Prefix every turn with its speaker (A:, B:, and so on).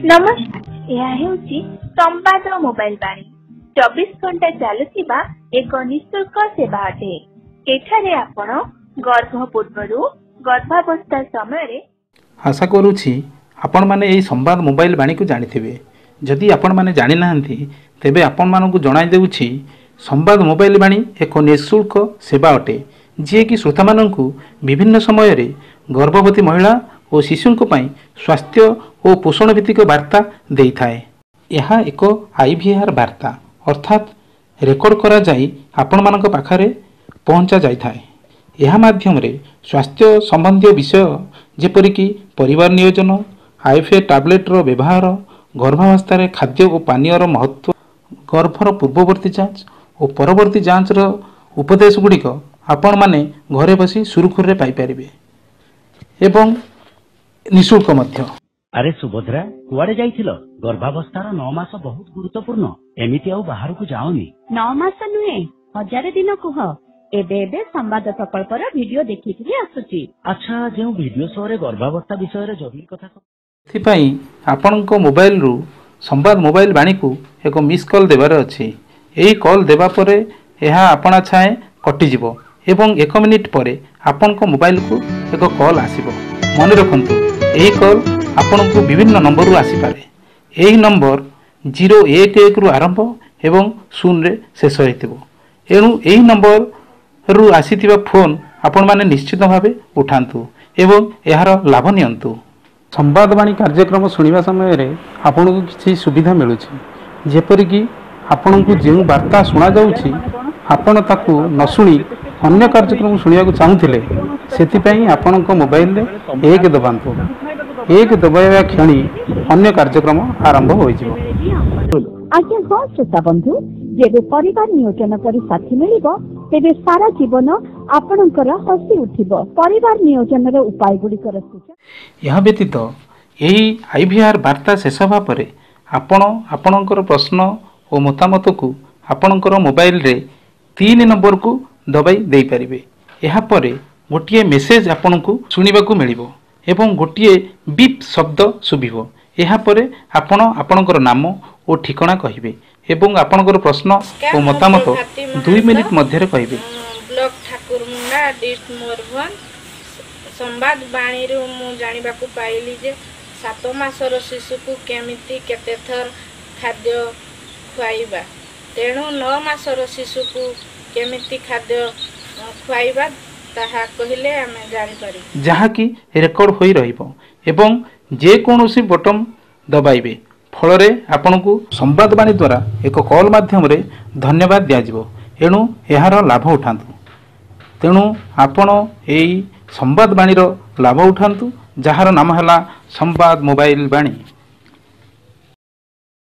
A: नमस्कार यह हेउची संवाद मोबाइल वाणी 24 घंटा चलुथिबा एक निःशुल्क सेवा अटे। एठारे आपण गर्भपूर्वरु गर्भावस्था समय
B: आशा करुछि आपण माने एई संवाद मोबाइल वाणी को जानिथिबे। जदि आपण माने जानि नाहंती तेबे आपण मानकु जणाई देउछि संवाद मोबाइल वाणी एक निःशुल्क सेवा अटे जे कि श्रोता मानकु विभिन्न समय रे गर्भवती महिला और शिशुओं स्वास्थ्य और पोषण भित्तिक वार्ता देई थाए। यह एक आईवीआर वार्ता अर्थात रेकर्ड करा जाई आपण मानक पाखरे पहुंचा जाई थाए। यह माध्यम रे स्वास्थ्य संबंधी विषय जेपरिक परिवार नियोजन, आईफए टैबलेट रो व्यवहार, गर्भावस्था रे खाद्य और पानीय रो महत्व, गर्भर पूर्ववर्ती जांच और परवर्ती जांच रो उपदेश गुड़िक आपण माने घरे बसी सुरखुर रे पाई परिबे एवं निःशुल्क मध्य।
C: अरे सुभद्रा कुआडे जाइथिलो? गर्भावस्थार 9 मास बहुत गुरुत्वपूर्ण। एमिति आउ बाहर को जाओनी।
D: 9 मास नुहे 1000 दिन कुह। एबे एबे संवाद प्रकल्पर वीडियो देखिथिली आसुची।
C: अच्छा जेउ वीडियो शो रे गर्भावस्था विषय रे जरूरी कथा
B: थिपाई आपनको मोबाइल रु संवाद मोबाइल वाणी को एक मिस कॉल देबार अछि। एही कॉल देबा परे एहा आपणा छाए कटि जिवो एवं 1 मिनिट परे आपनको मोबाइल को एक कॉल आसीबो। मन रखंतु एही कॉल आपनको विभिन्न नंबर रु आसी पारे। एही नंबर 011 रु आरंभ एवं 0 रे शेष होइतिबो। एणु एही नंबर रु आसीथिबा फोन आपण माने निश्चित भावे उठांतु एवं एहार लाभ नियंतु। संवाद वाणी कार्यक्रम सुनिबा समय रे आपनको किछि सुविधा मिलुछि। जेपरिक आपनको जेउ वार्ता सुना जाउछि आपण ताकू न सुनी अन्य कार्यक्रम सुनिया चाहूले से आपणक मोबाइल रे 1 दबातु। 1 दबाइबा क्षणी अन्य कार्यक्रम आरंभ हो
D: आज्ञा हाँ श्रोता बंधु जेबे परिवार नियोजन करी साथी मिलिबो तेबे सारा जीवन आपणकर हसी उठिबो। परिवार नियोजन रे उपाय गुड़िकर सूचना
B: यह व्यतीत यही आईवीआर वार्ता शेष होगा पर आपण आपणकर प्रश्न और मतामत को आपणकर मोबाइल रे 3 नंबर को दबाई दे पारिबे। एहा परे गोटिए मेसेज आपनकु सुनिबाकु मिलिबो एवं गोटिए बीप शब्द सुबिबो। एहा परे आपण आपणकर नाम और ठिकाना कहिबे एवं आपणकर प्रश्न और मतामत 2 मिनिट मध्य कहिबे।
E: ब्लॉक ठाकुरमुंडा डिस्ट मोरभंज संवाद वाणी रू मु जानिबाकु पाइली जे 7 मासर शिशु को केमिति केते थर खाद्य खुआइबा तेणु 9 मासर शिशु को केमिति खाद्य खुआइबा ताहा कहिले आमे जानि पारि
B: जहा कि रेकॉर्ड होई रहिबो एवं जे कोनोसी बटन दबाइबे फल रे आपनकु संवाद वाणी द्वारा एक कॉल माध्यम रे धन्यवाद दिया जिवो। एणु एहार लाभ उठांतु। तेणु आपण एई संवाद वाणी रो लाभ उठांतु जहार नाम हला संवाद मोबाइल वाणी।